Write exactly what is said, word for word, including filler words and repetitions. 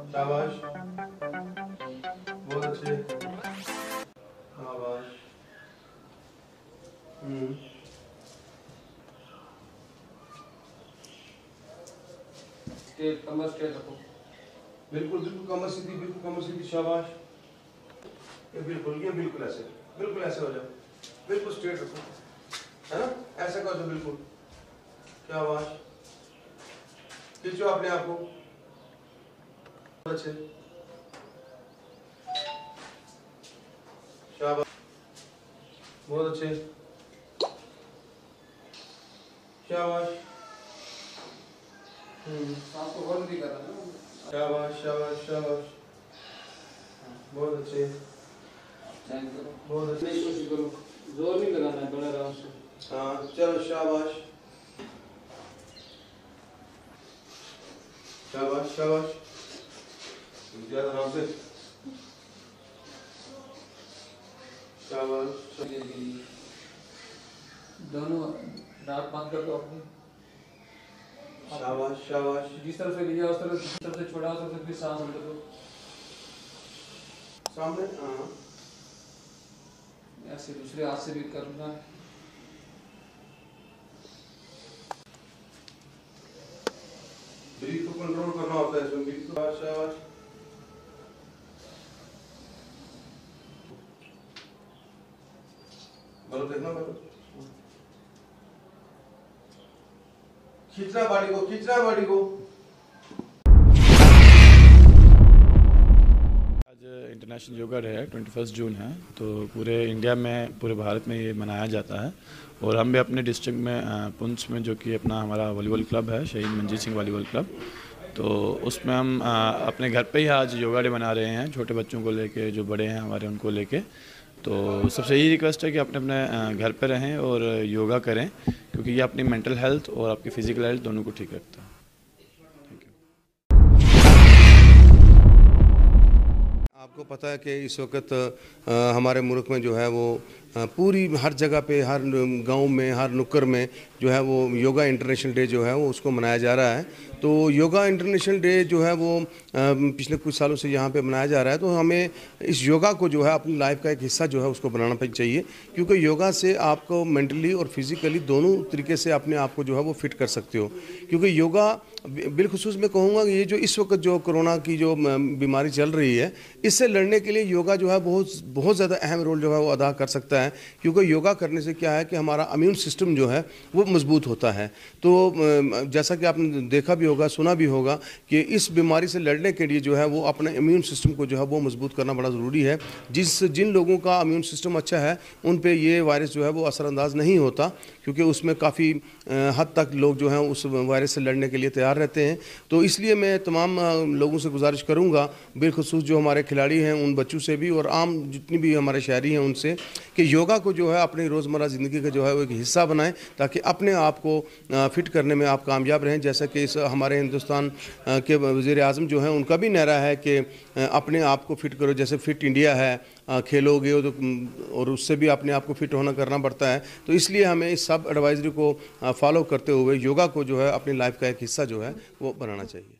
शाबाश, बहुत अच्छे, शाबाश। हम्म स्ट्रेट, कमर स्ट्रेट रखो। बिल्कुल बिल्कुल कमर सीधी, बिल्कुल कमर सीधी, शाबाश। ये बिल्कुल, ये बिल्कुल ऐसे, बिल्कुल ऐसे हो जाओ, बिल्कुल स्ट्रेट रखो, है ना, ऐसा कर दो, बिल्कुल, शाबाश। खींचो अपने आप को, अच्छे, शाबाश, बहुत अच्छे, शाबाश। हम्म सांस को बंद भी कर रहा है ना। शाबाश शाबाश शाबाश, बहुत अच्छे, बहुत अच्छे, कोशिश करो, जोर नहीं लगाना है, बड़ा आराम से। हाँ चलो, शाबाश शाबाश शाबाश, ज्यादा आराम से, शाबाश। दोनों नाक बंद कर दो अपनी। शाबाश शाबाश, जिस तरफ से लिया उस तरफ, जिस तरफ से छोड़ा उस तरफ से फिर सांस अंदर दो। सामने, हाँ ऐसे दूसरे हाथ से भी करना है। ब्रीथ को कंट्रोल करना होता है इसमें, ब्रीथ को, शाबाश। बोलो, देखना बोलो, खींचना बॉडी को, खींचना बॉडी को। आज इंटरनेशनल योगा डे है, इक्कीस जून है, तो पूरे इंडिया में, पूरे भारत में ये मनाया जाता है। और हम भी अपने डिस्ट्रिक्ट में पुंछ में, जो कि अपना हमारा वॉलीबॉल क्लब है, शहीद मंजीत सिंह वॉलीबॉल क्लब, तो उसमें हम अपने घर पे ही आज योगा डे मना रहे हैं, छोटे बच्चों को लेके, जो बड़े हैं हमारे उनको लेके। तो सबसे यही रिक्वेस्ट है कि अपने अपने घर पे रहें और योगा करें, क्योंकि ये अपनी मेंटल हेल्थ और आपकी फिजिकल हेल्थ दोनों को ठीक रखता है। आपको पता है कि इस वक्त हमारे मुल्क में जो है वो पूरी हर जगह पे, हर गांव में, हर नुक्कड़ में जो है वो योगा इंटरनेशनल डे जो है वो उसको मनाया जा रहा है। तो योगा इंटरनेशनल डे जो है वो पिछले कुछ सालों से यहाँ पे मनाया जा रहा है। तो हमें इस योगा को जो है अपनी लाइफ का एक हिस्सा जो है उसको बनाना चाहिए, क्योंकि योगा से आपको मेंटली और फिजिकली दोनों तरीके से अपने आप को जो है वो फिट कर सकते हो। क्योंकि योगा बिलखुसूस मैं कहूँगा कि ये जो इस वक्त जो कोरोना की जो बीमारी चल रही है, इससे लड़ने के लिए योगा जो है बहुत बहुत ज़्यादा अहम रोल जो है वो अदा कर सकता है। क्योंकि योगा करने से क्या है कि हमारा इम्यून सिस्टम जो है वो मजबूत होता है। तो जैसा कि आपने देखा भी होगा, सुना भी होगा कि इस बीमारी से लड़ने के लिए जो है वो अपने इम्यून सिस्टम को जो है वो मजबूत करना बड़ा ज़रूरी है। जिस जिन लोगों का इम्यून सिस्टम अच्छा है उन पे ये वायरस जो है वो असरअंदाज नहीं होता, क्योंकि उसमें काफ़ी हद तक लोग जो हैं उस वायरस से लड़ने के लिए तैयार रहते हैं। तो इसलिए मैं तमाम लोगों से गुजारिश करूँगा, बिलखुसूस जो हमारे खिलाड़ी हैं उन बच्चों से भी और आम जितनी भी हमारे शहरी हैं उनसे, कि योगा को जो है अपनी रोज़मर्रा ज़िंदगी का जो है वो एक हिस्सा बनाएं, ताकि अपने आप को फिट करने में आप कामयाब रहें। जैसा कि इस हमारे हिंदुस्तान के वज़ीर आज़म जो हैं उनका भी नारा है कि अपने आप को फिट करो, जैसे फिट इंडिया है, खेलोगे हो तो, और उससे भी अपने आप को फिट होना करना पड़ता है। तो इसलिए हमें इस सब एडवाइजरी को फॉलो करते हुए योगा को जो है अपनी लाइफ का एक हिस्सा जो है वो बनाना चाहिए।